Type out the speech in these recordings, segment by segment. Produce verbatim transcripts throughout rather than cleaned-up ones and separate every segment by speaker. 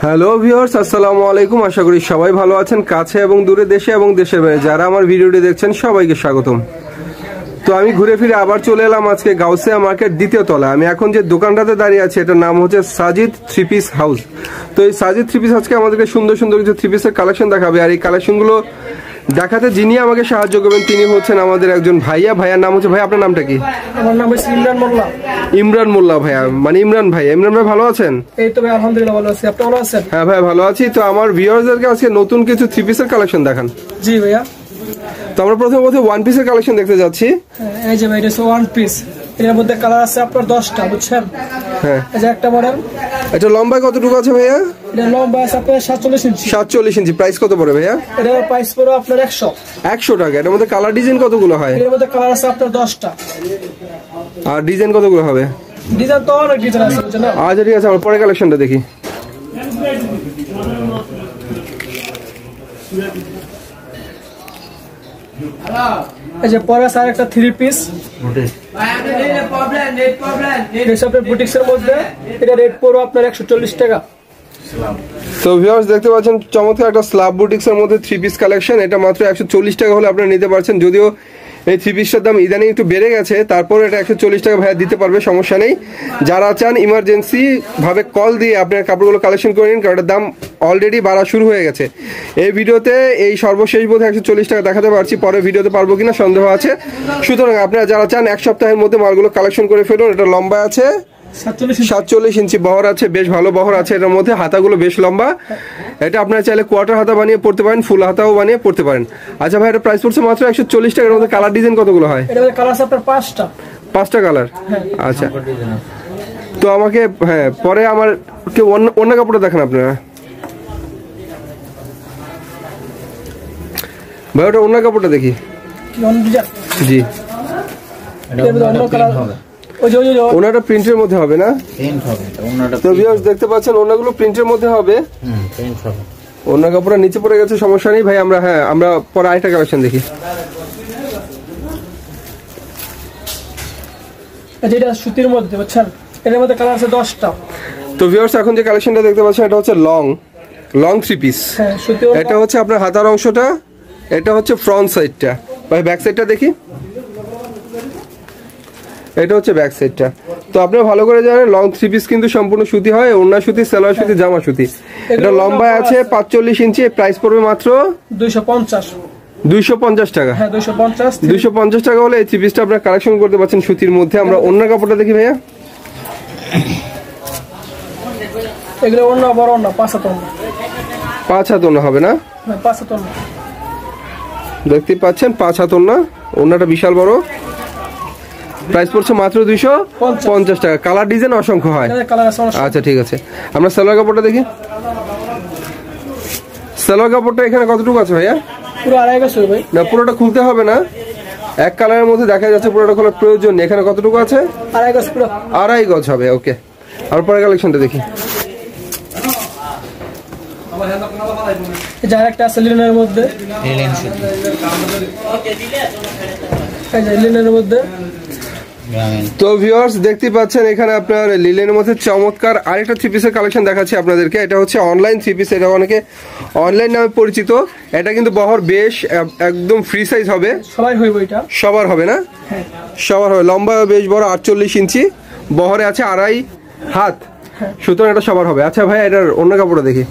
Speaker 1: Hello viewers, আসসালামু আলাইকুম। আশা করি সবাই ভালো আছেন। কাছে এবং দূরে, দেশে এবং দেশের বাইরে যারা আমার ভিডিওটি দেখছেন সবাইকে স্বাগতম। তো আমি ঘুরে ফিরে আবার চলে এলাম আজকে গাউসিয়া মার্কেট দ্বিতীয় তলা। আমি এখন যে দোকানটাতে দাঁড়িয়ে আছি এটার নাম হচ্ছে সাজিদ থ্রি পিস হাউস। তো এই সাজিদ থ্রি পিস আজকে আমাদেরকে সুন্দর সুন্দর কিছু থ্রি পিসের কালেকশন দেখাবে। আর এই কালেকশনগুলো দেখাতে যিনি আমাকে সাহায্য করবেন তিনি হচ্ছেন আমাদের একজন ভাইয়া। ভাইয়ার নাম হচ্ছে, ভাই আপনার নামটা কি?
Speaker 2: আমার নাম হচ্ছে ইমরান মোল্লা।
Speaker 1: ইমরান মোল্লা ভাইয়া, মানে ইমরান ভাই। ইমরান ভাই ভালো আছেন?
Speaker 2: এই তো ভাই আলহামদুলিল্লাহ ভালো আছি, আপনি ভালো আছেন?
Speaker 1: হ্যাঁ ভাই ভালো আছি। তো আমার ভিউয়ারদেরকে আজকে নতুন কিছু থ্রি পিসের কালেকশন দেখান।
Speaker 2: জি ভাইয়া।
Speaker 1: তো আমরা প্রথমে প্রথমে ওয়ান পিসের কালেকশন দেখতে যাচ্ছি।
Speaker 2: এই যে ভাই এটা ওয়ান পিস, এর মধ্যে কালার আছে আপনার দশটা, বুঝছেন?
Speaker 1: হ্যাঁ,
Speaker 2: এই যে একটা মডেল।
Speaker 1: এটা লম্বা কতটুকু আছে ভাইয়া?
Speaker 2: এটা লম্বা আছে আপনার সাতচল্লিশ ইঞ্চি।
Speaker 1: সাতচল্লিশ ইঞ্চি। প্রাইস কত পড়ে ভাইয়া?
Speaker 2: এটার প্রাইস পড়ে আপনার একশো
Speaker 1: একশো টাকা। এটার মধ্যে কালার ডিজাইন কতগুলো হয়?
Speaker 2: এর মধ্যে কালার আছে আপনার দশটা।
Speaker 1: আর ডিজাইন কতগুলো হবে?
Speaker 2: ডিজাইন তো অনেক ডিজাইন আছে, বুঝছেন?
Speaker 1: আচ্ছা ঠিক আছে, আমরা পরে কালেকশনটা দেখি।
Speaker 2: এই যে পরে আছে আরেকটা থ্রি পিস বুটিক্সের মধ্যে, এটা রেট পড়বে আপনার একশো চল্লিশ টাকা।
Speaker 1: তো ভিউয়ার্স দেখতে পাচ্ছেন চমৎকার একটা স্ল্যাব বুটিক্সের মধ্যে থ্রি পিস কালেকশন। এটা মাত্র একশো চল্লিশ টাকা হলে আপনারা নিতে পারছেন। যদিও এই থ্রি পিসটার দাম ইদানিং একটু বেড়ে গেছে, তারপর এটা একশো চল্লিশ টাকা ভাইয়া দিতে পারবে, সমস্যা নেই। যারা চান ইমার্জেন্সি ভাবে কল দিয়ে আপনার কাপড়গুলো কালেকশন করে নিন, কারণ এটার দাম অলরেডি বাড়া শুরু হয়ে গেছে। এই ভিডিওতে এই সর্বশেষ বোধহয় একশো চল্লিশ টাকা দেখাতে পারছি, পরে ভিডিওতে পারবো কিনা সন্দেহ আছে। সুতরাং আপনারা যারা চান এক সপ্তাহের মধ্যে মালগুলো কালেকশন করে ফেলুন। এটা লম্বা আছে সাতচল্লিশ ইঞ্চি, বহর আছে বেশ ভালো বহর আছে এটার মধ্যে, হাতাগুলো বেশ লম্বা। এটা আপনারা চাইলে কোয়ার্টার হাতা বানিয়ে পড়তে পারেন, ফুল হাতাও বানিয়ে পড়তে পারেন। আচ্ছা ভাই, এটা প্রাইস পড়ছে মাত্র একশো চল্লিশ টাকার মধ্যে। কালার ডিজাইন কতগুলো হয়?
Speaker 2: এটার কালার আছে আপনার পাঁচটা।
Speaker 1: পাঁচটা কালার? আচ্ছা। তো আমাকে হ্যাঁ পরে আমার অন্য অন্য কাপড়টা দেখেন আপনারা। ভাই ওটা অন্য কাপড়টা দেখি। জি, ওনাটা প্রিন্টের মধ্যে হবে না? তো ভিউয়ার্স দেখতে পাচ্ছেন ওনাগুলো প্রিন্টের মধ্যে হবে। ওনা কাপড়টা নিচে পড়ে গেছে, সমস্যা নেই ভাই। আমরা হ্যাঁ আমরা পরে আরেকটা কালেকশন দেখি।
Speaker 2: যেটা সুতির মধ্যে, বুঝছেন? এর মধ্যে কালার আছে দশটা।
Speaker 1: তো ভিউয়ার্স এখন যে কালেকশনটা দেখতে পাচ্ছেন এটা হচ্ছে লং লং থ্রি পিস। এটা হচ্ছে আপনার হাতার অংশটা, এটা হচ্ছে ফ্রন্ট সাইডটা। ভাই ব্যাক সাইডটা দেখি। এটা হচ্ছে ব্যাক সাইডটা। তো আপনারা ভালো করে জানেন লং থ্রি পিস কিন্তু সম্পূর্ণ সুতি হয়, ওড়না সুতি, সালোয়ার সুতি, জামা সুতি। এটা লম্বা আছে পাঁচচল্লিশ ইঞ্চি। প্রাইস পড়বে মাত্র
Speaker 2: দুইশো পঞ্চাশ
Speaker 1: দুইশো পঞ্চাশ টাকা।
Speaker 2: হ্যাঁ দুইশো পঞ্চাশ
Speaker 1: দুইশো পঞ্চাশ টাকা হলে এই থ্রি পিসটা আপনারা কালেকশন করতে পারছেন সুতির মধ্যে। আমরা অন্য কাপড়টা দেখি ভাইয়া।
Speaker 2: এগুলো অন্য বড় অন্য পাঁচ হাত অন্য।
Speaker 1: পাঁচ হাত ওড়না হবে না?
Speaker 2: পাঁচ হাত অন্য
Speaker 1: দেখতে পাচ্ছেন, পাঁচ হাত ওড়না, ওড়নাটা বিশাল বড়। প্রাইস পড়ছে মাত্র দুইশো পঞ্চাশ টাকা। কালার ডিজাইন অসংখ্য হয়। আচ্ছা ঠিক আছে, আমরা সালোয়ার কাপড়টা দেখি। সালোয়ার কাপড়টা এখানে কতটুকু আছে ভাইয়া?
Speaker 2: পুরো আড়াই গজ ভাই। না
Speaker 1: পুরোটা খুলতে হবে না, এক কালারের মধ্যে দেখা যাচ্ছে, পুরোটা খোলার প্রয়োজন নেই। এখানে কতটুকু আছে?
Speaker 2: আড়াই গজ। পুরো
Speaker 1: আড়াই গজ হবে। ওকে, আর পরে কালেকশনটা দেখি।
Speaker 2: যার একটা আছে লিনেনের মধ্যে, লিনেনের মধ্যে।
Speaker 1: তো ভিউয়ার্স দেখতে পাচ্ছেন এখানে আপনার লিলেনের মধ্যে চমৎকার আরেকটা থ্রি পিসের কালেকশন দেখাচ্ছি আপনাদেরকে। এটা হচ্ছে অনলাইন থ্রি পিস, এটা অনেকে অনলাইন নামে পরিচিত। এটা কিন্তু বহর বেশ একদম ফ্রি সাইজ হবে,
Speaker 2: সবাই হইব। এটা
Speaker 1: সবার হবে না? সবার হবে। লম্বা বেশ বড় আটচল্লিশ ইঞ্চি, বহরে আছে আড়াই হাত, সুতরাং এটা সবার হবে। আচ্ছা ভাই, এটার অন্য কাপড়টা দেখি।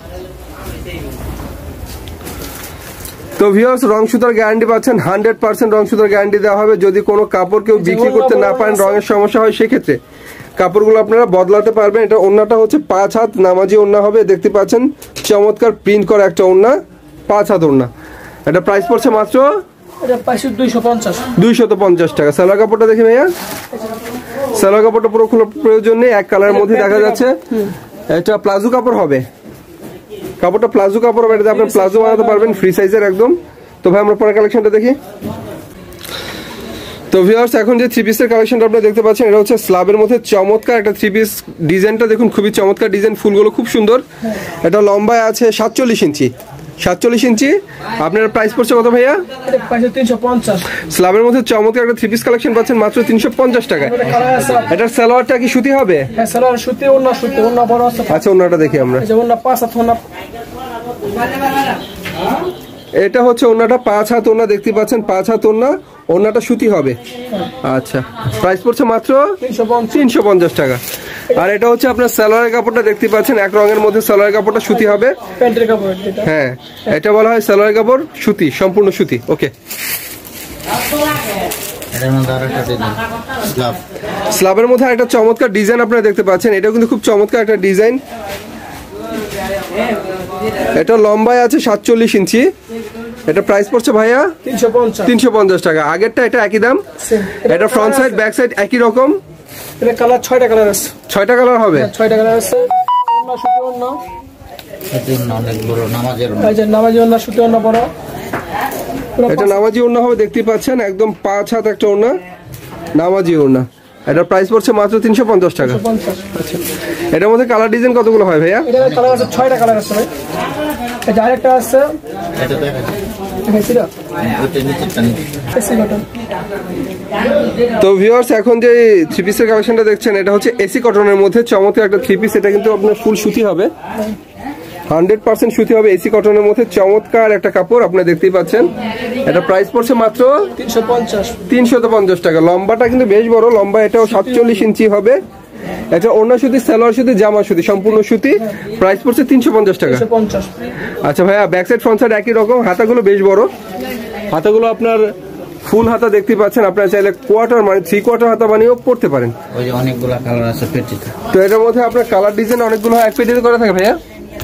Speaker 1: তো ভিউয়ার্স রং সুতার গ্যারান্টি পাচ্ছেন, হান্ড্রেড পার্সেন্ট রং সুতার গ্যারান্টি দেওয়া হবে। যদি কোনো কাপড় কেউ বিক্রি করতে না পারেন, রঙের সমস্যা হয়, সেক্ষেত্রে কাপড়গুলো আপনারা বদলাতে পারবেন। এটা ওড়নাটা হচ্ছে পাঁচ হাত নামাজি ওড়না হবে। দেখতে পাচ্ছেন চমৎকার প্রিন্ট করা একটা ওড়না, পাঁচ হাত ওড়না। এটা প্রাইস পড়ছে মাত্র দুইশো পঞ্চাশ টাকা। সালোয়ার কাপড়টা দেখি ভাইয়া। সালোয়ার কাপড়টা পুরো খোলার প্রয়োজন নেই, এক কালারের মধ্যে দেখা যাচ্ছে। এটা প্লাজো কাপড় হবে, কাপড়টা প্লাজো কাপড় হবে। এটাতে আপনি প্লাজো বানাতে পারবেন, ফ্রি সাইজের একদম। তো ভাই আমরা পরে কালেকশনটা দেখি। তো ভিউয়ার্স এখন যে থ্রি পিসের কালেকশনটা আপনারা দেখতে পাচ্ছেন এটা হচ্ছে স্ল্যাবের মধ্যে চমৎকার একটা থ্রি পিস। ডিজাইনটা দেখুন, খুবই চমৎকার ডিজাইন, ফুলগুলো খুব সুন্দর। এটা লম্বায় আছে সাতচল্লিশ ইঞ্চি, সাতচল্লিশ ইঞ্চি। আপনার প্রাইস পড়ছে কত ভাইয়া?
Speaker 2: এটা পাইছে তিনশো পঞ্চাশ।
Speaker 1: স্ল্যাবের মধ্যে চমৎকার একটা থ্রি পিস কালেকশন পাচ্ছেন মাত্র তিনশো পঞ্চাশ টাকায়। এটার সালোয়ারটা কি সুতি হবে?
Speaker 2: হ্যাঁ সালোয়ার সুতি, ওন্না সুতি, ওন্না বড় আছে।
Speaker 1: আচ্ছা ওন্নাটা দেখি আমরা।
Speaker 2: এই যে ওন্না পাঁচ হাত ওন্না।
Speaker 1: এটা হচ্ছে ওন্নাটা পাঁচ হাত ওন্না, দেখতে পাচ্ছেন পাঁচ হাত ওন্না, ওন্নাটা সুতি হবে। আচ্ছা প্রাইস পড়ছে মাত্র তিনশো পঞ্চাশ টাকা। আর এটা হচ্ছে আপনার সালোয়ারের কাপড়টা দেখতে পাচ্ছেন এক রঙের মধ্যে সালোয়ারের কাপড়টা সুতি হবে।
Speaker 2: প্যান্টের কাপড় এটা।
Speaker 1: হ্যাঁ এটা বলা হয় সালোয়ারের কাপড় সুতি, সম্পূর্ণ সুতি। ওকে স্ল্যাবের মধ্যে একটা চমৎকার ডিজাইন আপনারা দেখতে পাচ্ছেন, এটাও কিন্তু খুব চমৎকার একটা ডিজাইন। এটা লম্বায় আছে সাতচল্লিশ ইঞ্চি। এটা প্রাইস পড়ছে ভাইয়া তিনশো পঞ্চাশ টাকা। আগেরটা এটা একই দাম। এটা ফ্রন্ট সাইড ব্যাক সাইড একই রকম।
Speaker 2: এটা কালার ছয়টা কালার আছে।
Speaker 1: ছয়টা কালার হবে?
Speaker 2: ছয়টা কালার আছে। ওন্না সুতি, ওন্না সুতি, ওন্না অনেক বড় নামাজের ওন্না। এই যে নামাজি ওন্না, সুতি ওন্না বড়।
Speaker 1: এটা নামাজি ওন্না হবে, দেখতে পাচ্ছেন একদম পাঁচ হাত একটা ওন্না, নামাজি ওন্না। এটার প্রাইস পড়ছে মাত্র তিনশো পঞ্চাশ টাকা। আচ্ছা এটার মধ্যে কালার ডিজাইন কতগুলো হয় ভাইয়া?
Speaker 2: এটার কালার আছে ছয়টা কালার আছে ভাই। এটা আরেকটা আছে, এটা দেখা এসিরা এটা নিচেরটা এসি কটন।
Speaker 1: তো ভিউয়ার্স এখন যে থ্রি পিসের কালেকশনটা দেখছেন এটা হচ্ছে এসি কটনের মধ্যে চমৎকার একটা থ্রি পিস। এটা কিন্তু আপনার ফুল সুতি হবে, হান্ড্রেড পার্সেন্ট সুতি হবে। এসি কটনের মধ্যে চমৎকার একটা কাপড় আপনারা দেখতেই পাচ্ছেন। এটা প্রাইস পড়ছে মাত্র
Speaker 2: তিনশো পঞ্চাশ
Speaker 1: তিনশো পঞ্চাশ টাকা। লম্বাটা কিন্তু বেশ বড় লম্বা, এটাও সাতচল্লিশ ইঞ্চি হবে। এটা ওড়না সুতি, সালোয়ার সুতি, জামা সুতি, সম্পূর্ণ সুতি। প্রাইস পড়ছে তিনশো পঞ্চাশ টাকা। আচ্ছা ভাইয়া ব্যাক সাইড ফ্রন্ট সাইড একই রকম, হাতাগুলো বেশ বড়। হাতাগুলো আপনার ফুল হাতা দেখতে পাচ্ছেন, আপনারা চাইলে কোয়ার্টার মানে থ্রি কোয়ার্টার হাতা বানিয়েও পড়তে পারেন।
Speaker 3: ওই যে অনেকগুলো কালার আছে পেটিতে।
Speaker 1: তো এটার মধ্যে আপনার কালার ডিজাইন অনেকগুলো এক পেটিতে করে থাকে ভাইয়া?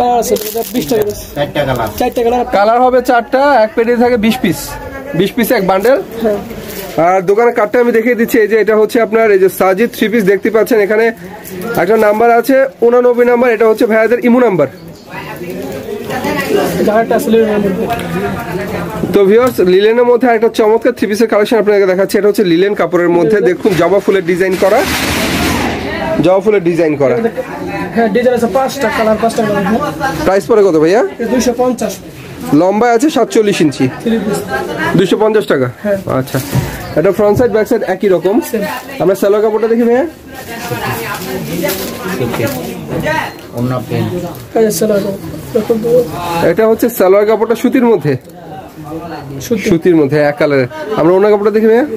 Speaker 1: কালার হবে চারটা, এক পেটিতে থাকে বিশ পিস, বিশ পিস এক বান্ডেল। আর দোকানের কার্ডটা আমি দেখিয়ে দিচ্ছি। এই যে এটা হচ্ছে আপনার এই যে সাজিদ থ্রি পিস দেখতে পাচ্ছেন, এখানে একটা নাম্বার আছে উনানব্বই নাম্বার, এটা হচ্ছে ভাইয়াদের ইমো নাম্বার। তো ভিউয়ার্স লিলেনের মধ্যে একটা চমৎকার থ্রি পিসের কালেকশন আপনাদের দেখাচ্ছি। এটা হচ্ছে লিলেন কাপড়ের মধ্যে, দেখুন জবা ফুলের ডিজাইন করা, জবা ফুলের ডিজাইন করা।
Speaker 2: হ্যাঁ ডিজাইন আছে পাঁচটা কালার, পাঁচটা কালার।
Speaker 1: প্রাইস পড়ে কত ভাইয়া?
Speaker 2: দুইশো পঞ্চাশ।
Speaker 1: লম্বায় আছে সাতচল্লিশ ইঞ্চি, দুইশো পঞ্চাশ টাকা। আচ্ছা এটা ফ্রন্ট সাইড ব্যাক সাইড একই রকম। আমরা সালোয়ার কাপড়টা দেখি ভাইয়া। এটা হচ্ছে সালোয়ার কাপড়টা সুতির মধ্যে, সুতির মধ্যে এক কালারের। আমরা ওড়না কাপড়টা দেখি ভাইয়া।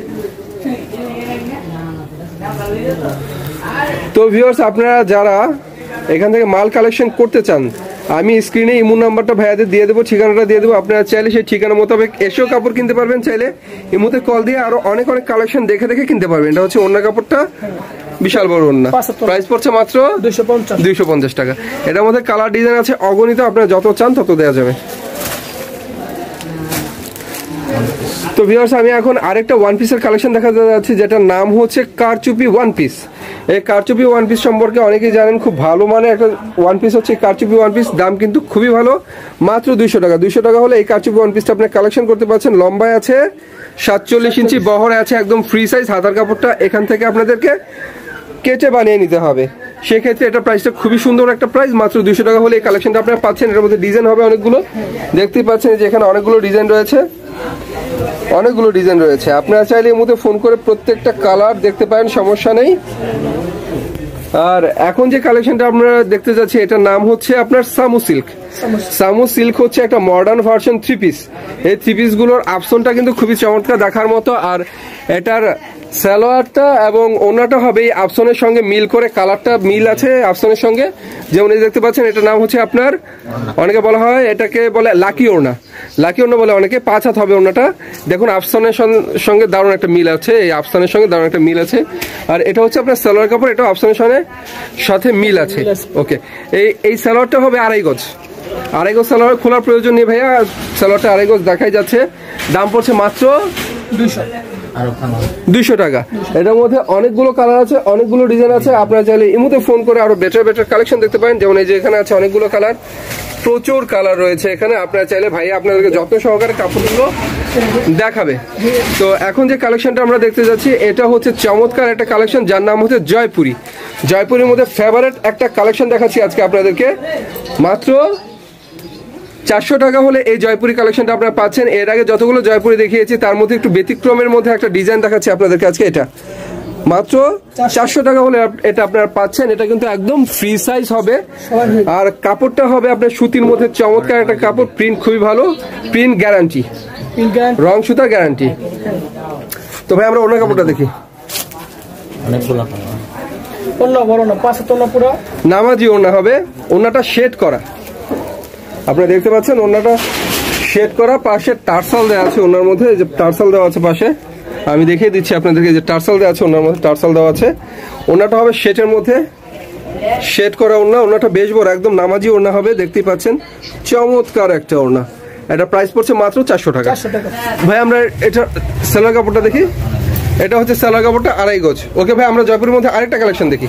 Speaker 1: তো ভিউয়ার্স আপনারা যারা এখান থেকে মাল কালেকশন করতে চান, আমি স্ক্রিনে ইমো নাম্বারটা ভাইয়াদের দিয়ে দেবো, ঠিকানাটা দিয়ে দেবো। আপনারা চাইলে সেই ঠিকানা মোতাবেক এসেও কাপড় কিনতে পারবেন, চাইলে ইমোতে কল দিয়ে আরো অনেক অনেক কালেকশন দেখে দেখে কিনতে পারবেন। এটা হচ্ছে ওড়না কাপড়টা, বিশাল বড় ওড়না। প্রাইস পড়ছে মাত্র দুইশো পঞ্চাশ টাকা। এটার মধ্যে কালার ডিজাইন আছে অগণিত, আপনারা যত চান তত দেওয়া যাবে। তো ভিউয়ার্স আমি এখন আরেকটা ওয়ান পিসের কালেকশন দেখাতে যাচ্ছি, যেটার নাম হচ্ছে কারচুপি ওয়ান পিস। এই কারচুপি ওয়ান পিস সম্পর্কে অনেকেই জানেন, খুব ভালো মানে একটা ওয়ান পিস হচ্ছে কারচুপি ওয়ান পিস। দাম কিন্তু খুবই ভালো, মাত্র দুইশো টাকা। দুইশো টাকা হলে এই কারচুপি ওয়ান পিসটা আপনি কালেকশন করতে পারছেন। লম্বায় আছে সাতচল্লিশ ইঞ্চি, বহরে আছে একদম ফ্রি সাইজ। হাতার কাপড়টা এখান থেকে আপনাদেরকে কেটে বানিয়ে নিতে হবে, সেক্ষেত্রে এটা প্রাইসটা খুবই সুন্দর একটা প্রাইস, মাত্র দুইশো টাকা হলে এই কালেকশনটা আপনারা পাচ্ছেন। এর মধ্যে ডিজাইন হবে অনেকগুলো, দেখতেই পাচ্ছেন যে এখানে অনেকগুলো ডিজাইন রয়েছে, অনেকগুলো ডিজাইন রয়েছে। আপনারা চাইলে এর মধ্যে ফোন করে প্রত্যেকটা কালার দেখতে পারেন, সমস্যা নেই। আর এখন যে কালেকশনটা আপনারা দেখতে যাচ্ছি এটার নাম হচ্ছে আপনার সামু সিল্ক। সামু সিল্ক হচ্ছে একটা মডার্ন ভার্সন থ্রি পিস। এই থ্রি পিস গুলোর আপশনটা কিন্তু খুবই চমৎকার দেখার মতো। আর এটার সালোয়ারটা এবং ওড়নাটা হবে এই আপশনের সঙ্গে মিল করে, কালারটা মিল আছে আপশনের সঙ্গে। যেমন এই দেখতে পাচ্ছেন এটার নাম হচ্ছে আপনার, অনেকে বলা হয় এটাকে বলে লাকি ওড়না, লাকি ওড়না বলে অনেকে। পাঁচ হাত হবে ওড়নাটা, দেখুন আপশনের সঙ্গে দারুণ একটা মিল আছে, এই আপশনের সঙ্গে দারুণ একটা মিল আছে। আর এটা হচ্ছে আপনার সালোয়ার কাপড়, এটা আপশনের সঙ্গে সাথে মিল আছে। ওকে এই এই সালোয়ারটা হবে আড়াই গজ, আড়াই গজ সালোয়ার খোলার প্রয়োজন নেই ভাইয়া, সালোয়ারটা আড়াই গজ দেখাই যাচ্ছে। দাম পড়ছে মাত্র দুইশো দুইশো টাকা। এটার মধ্যে অনেকগুলো কালার আছে, অনেকগুলো ডিজাইন আছে। আপনারা চাইলে ইমোতে ফোন করে আরো বেটার বেটার কালেকশন দেখতে পারেন। যেমন এই যে এখানে আছে অনেকগুলো কালার, প্রচুর কালার রয়েছে এখানে। আপনারা চাইলে ভাইয়া আপনাদেরকে যত্ন সহকারে কাপড়গুলো দেখাবে। তো এখন যে কালেকশনটা আমরা দেখতে যাচ্ছি এটা হচ্ছে চমৎকার একটা কালেকশন, যার নাম হচ্ছে জয়পুরি। জয়পুরির মধ্যে ফেভারিট একটা কালেকশন দেখাচ্ছি আজকে আপনাদেরকে, মাত্র চারশো টাকা হলে এই জয়পুরি কালেকশনটা আপনারা পাচ্ছেন। এর আগে যতগুলো জয়পুরি দেখিয়েছি তার মধ্যে একটু ব্যতিক্রমের মধ্যে একটা ডিজাইন দেখাচ্ছি আপনাদেরকে আজকে। এটা মাত্র চারশো টাকা হলে আপ- এটা আপনারা পাচ্ছেন। এটা কিন্তু একদম ফ্রি সাইজ হবে, আর কাপড়টা হবে আপনার সুতির মধ্যে চমৎকার একটা কাপড়, প্রিন্ট খুবই ভালো, প্রিন্ট গ্যারান্টি, রং সুতা গ্যারান্টি। তো ভাই আমরা অন্য কাপড়টা দেখি।
Speaker 3: অনেকগুলা কালার।
Speaker 2: ওন্না বড় না, পাঁচ হাত ওন্না পুরো
Speaker 1: নামাজি ওড়না হবে, ওড়নাটা শেড করা, আপনারা দেখতে পাচ্ছেন ওড়নাটা শেড করা, পাশে টার্সাল দেওয়া আছে ওড়নার মধ্যে, এই যে টার্সাল দেওয়া আছে পাশে, আমি দেখিয়ে দিচ্ছি আপনাদেরকে, যে টার্সাল দেওয়া আছে ওড়নার মধ্যে, টার্সাল দেওয়া আছে। ওড়নাটা হবে শেডের মধ্যে, শেড করা ওড়না, ওড়নাটা বেশ বড়, একদম নামাজি ওড়না হবে, দেখতেই পাচ্ছেন চমৎকার একটা ওড়না। এটা প্রাইস পড়ছে মাত্র চারশো টাকা।
Speaker 2: চারশো টাকা।
Speaker 1: ভাই আমরা এটা সেলোয়ার কাপড়টা দেখি। এটা হচ্ছে সেলোয়ার কাপড়টা আড়াই গজ। ওকে ভাই আমরা জয়পুরের মধ্যে আরেকটা কালেকশন দেখি।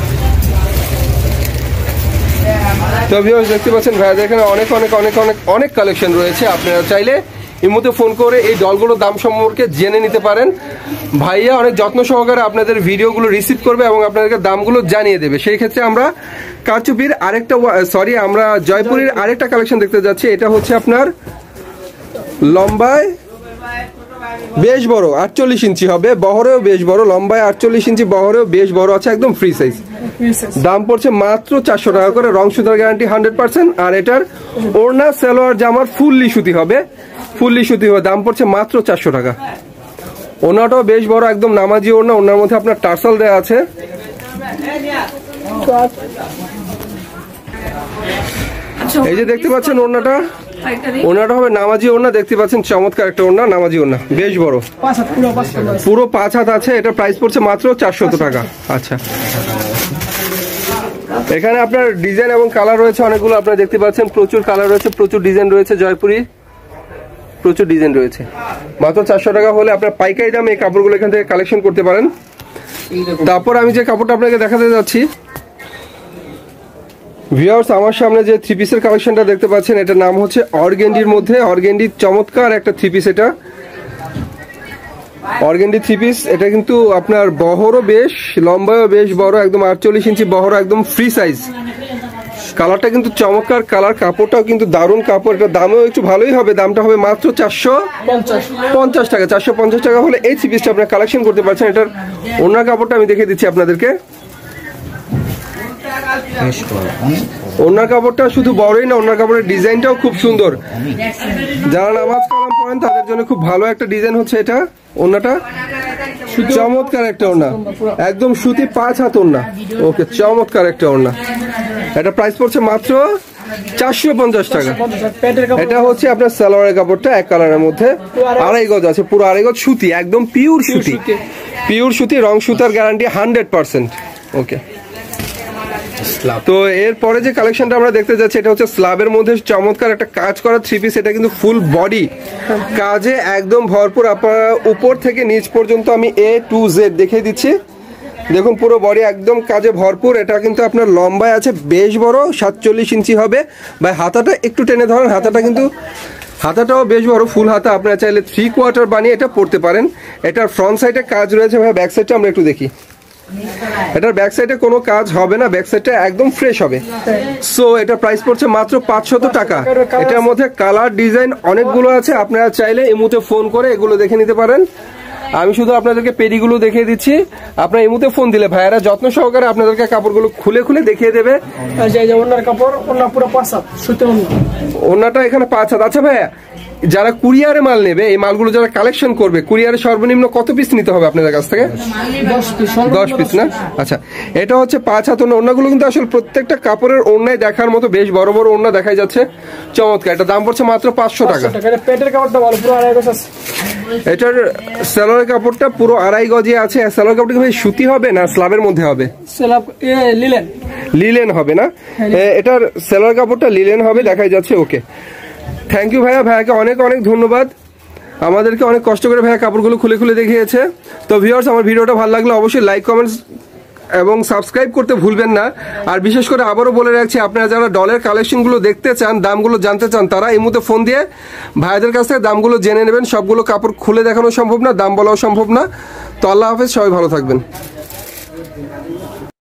Speaker 1: তো ভিউয়ার্স দেখতে পাচ্ছেন ভাইয়াদের এখানে অনেক অনেক অনেক অনেক অনেক কালেকশন রয়েছে। আপনারা চাইলে এই মুহূর্তে ফোন করে এই ডলগুলোর দাম সম্পর্কে জেনে নিতে পারেন। ভাইয়া অনেক যত্ন সহকারে আপনাদের ভিডিওগুলো রিসিভ করবে এবং আপনাদেরকে দামগুলো জানিয়ে দেবে। সেই ক্ষেত্রে আমরা কারচুপির আরেকটা সরি আমরা জয়পুরের আরেকটা কালেকশন দেখতে যাচ্ছি। এটা হচ্ছে আপনার লম্বায় বেশ বড়, আটচল্লিশ ইঞ্চি হবে, বহরেও বেশ বড়, লম্বায় আটচল্লিশ ইঞ্চি, বহরেও বেশ বড় আছে, একদম ফ্রি সাইজ। দাম পড়ছে মাত্র চারশো টাকা করে, রং সুতার গ্যারান্টি হান্ড্রেড পার্সেন্ট। আর এটার ওড়না সালোয়ার জামার ফুললি সুতি হবে, ফুললি সুতি হবে, দাম পড়ছে মাত্র চারশো টাকা। ওড়নাটাও বেশ বড়, একদম নামাজি ওড়না, ওড়নার মধ্যে আপনার টার্সাল দেওয়া আছে। এই যে দেখতে পাচ্ছেন ওড়নাটা, ওড়নাটা হবে নামাজি ওড়না, দেখতে পাচ্ছেন চমৎকার একটা ওড়না, নামাজি ওড়না বেশ বড়,
Speaker 2: পাঁচ হাত পুরো পাঁচ হাত।
Speaker 1: পুরো পাঁচ হাত আছে। এটা প্রাইস পড়ছে মাত্র চারশো টাকা। আচ্ছা, এখানে আপনার ডিজাইন এবং কালার রয়েছে অনেকগুলো, আপনারা দেখতে পাচ্ছেন প্রচুর কালার রয়েছে, প্রচুর ডিজাইন রয়েছে, জয়পুরি প্রচুর ডিজাইন রয়েছে। মাত্র চারশো টাকা হলে আপনার পাইকারি দামে এই কাপড়গুলো এখান থেকে কালেকশন করতে পারেন। তারপর আমি যে কাপড়টা আপনাকে দেখাতে যাচ্ছি ভিউয়ার্স, আমার সামনে যে থ্রি পিসের কালেকশনটা দেখতে পাচ্ছেন, এটার নাম হচ্ছে অর্গেন্ডির মধ্যে, অর্গেন্ডির চমৎকার একটা থ্রি পিস। এটা অর্গেন্ডি থ্রি পিস, এটা কিন্তু আপনার বহরও বেশ, লম্বায়ও বেশ বড়, একদম আটচল্লিশ ইঞ্চি বহর, একদম ফ্রি সাইজ। কালারটা কিন্তু চমৎকার কালার, কাপড়টাও কিন্তু দারুণ কাপড়। এটা দামেও একটু ভালোই হবে, দামটা হবে মাত্র চারশো পঞ্চাশ টাকা। চারশো পঞ্চাশ টাকা হলে এই থ্রি পিসটা আপনারা কালেকশন করতে পারছেন। এটার ওনার কাপড়টা আমি দেখিয়ে দিচ্ছি আপনাদেরকে।
Speaker 3: বেশ বড়, অনেক বড়।
Speaker 1: ওনার কাপড়টা শুধু বড়ই না, ওনার কাপড়ের ডিজাইনটাও খুব সুন্দর। যারা নামাজ কালাম পড়েন তাদের জন্য খুব ভালো একটা ডিজাইন হচ্ছে এটা। ওনাটা চমৎকার একটা ওড়না, একদম সুতি, পাঁচ হাত ওড়না। ওকে, চমৎকার একটা ওড়না। এটা প্রাইস পড়ছে মাত্র চারশো পঞ্চাশ টাকা। এটা হচ্ছে আপনার সালোয়ারের কাপড়টা এক কালারের মধ্যে, আড়াই গজ আছে, পুরো আড়াই গজ সুতি, একদম পিওর সুতি, পিওর সুতি, রং সুতার গ্যারান্টি হান্ড্রেড পার্সেন্ট। ওকে, তো এরপরে যে কালেকশনটা আমরা দেখতে যাচ্ছি এটা হচ্ছে স্ল্যাবের মধ্যে চমৎকার একটা কাজ করা থ্রি পিস। এটা কিন্তু ফুল বডি কাজে একদম ভরপুর, আপনারা উপর থেকে নিচ পর্যন্ত আমি এ টু জেড দেখিয়ে দিচ্ছি। দেখুন পুরো বডি একদম কাজে ভরপুর। এটা কিন্তু আপনার লম্বায় আছে বেশ বড়, সাতচল্লিশ ইঞ্চি হবে। ভাই হাতাটা একটু টেনে ধরেন, হাতাটা কিন্তু হাতাটাও বেশ বড়, ফুল হাতা। আপনারা চাইলে থ্রি কোয়ার্টার বানিয়ে এটা পরতে পারেন। এটার ফ্রন্ট সাইডে কাজ রয়েছে, ভাই ব্যাক সাইডটা আমরা একটু দেখি। এটার ব্যাক সাইডে কোনো কাজ হবে না, ব্যাক সাইডটা একদম ফ্রেশ হবে। সো এটা প্রাইস পড়ছে মাত্র পাঁচশত টাকা। এটার মধ্যে কালার ডিজাইন অনেকগুলো আছে, আপনারা চাইলে এই মুহূর্তে ফোন করে এগুলো দেখে নিতে পারেন। আমি শুধু আপনাদেরকে পেডিগুলো দেখিয়ে দিচ্ছি, আপনারা এই মুহূর্তে ফোন দিলে ভাইয়ারা যত্ন সহকারে আপনাদেরকে কাপড়গুলো খুলে খুলে দেখিয়ে দেবে।
Speaker 2: ওনার কাপড়, ওনা পুরো পাঁচ হাত সুতি ওনা,
Speaker 1: ওনাটা এখানে পাঁচ হাত। আচ্ছা ভাইয়া, যারা কুরিয়ারে মাল নেবে, এই মালগুলো যারা কালেকশন করবে, কুরিয়ারে সর্বনিম্ন কত পিস নিতে হবে আপনাদের কাছ থেকে? দশ পিস না? আচ্ছা, এটা হচ্ছে পাঁচ হাত ওড়না। ওড়নাগুলো কিন্তু আসলে প্রত্যেকটা কাপড়ের ওড়নায় দেখার মতো বেশ বড় বড় ওড়না দেখাই যাচ্ছে, চমৎকার। এটা দাম পড়ছে মাত্র পাঁচশো টাকা।
Speaker 2: পেটের কাপড়টা ভালো, পুরো আড়াই গজ আছে।
Speaker 1: এটার সালোয়ার কাপড়টা পুরো আড়াই গজে আছে। সালোয়ার কাপড়টা ভাই সুতি হবে না স্ল্যাবের মধ্যে হবে?
Speaker 2: লিলেন,
Speaker 1: লিলেন হবে না? এটার সালোয়ার কাপড়টা লিলেন হবে, দেখাই যাচ্ছে। ওকে, থ্যাংক ইউ ভাইয়া, ভাইয়াকে অনেক অনেক ধন্যবাদ। আমাদেরকে অনেক কষ্ট করে ভাইয়া কাপড়গুলো খুলে খুলে দেখিয়েছে। তো ভিউয়ার্স, আমার ভিডিওটা ভালো লাগলে অবশ্যই লাইক, কমেন্টস এবং সাবস্ক্রাইব করতে ভুলবেন না। আর বিশেষ করে আবারও বলে রাখছি, আপনারা যারা ডলের কালেকশনগুলো দেখতে চান, দামগুলো জানতে চান, তারা এই মুহূর্তে ফোন দিয়ে ভাইদের কাছ থেকে দামগুলো জেনে নেবেন। সবগুলো কাপড় খুলে দেখানো সম্ভব না, দাম বলাও সম্ভব না। তো আল্লাহ হাফেজ, সবাই ভালো থাকবেন।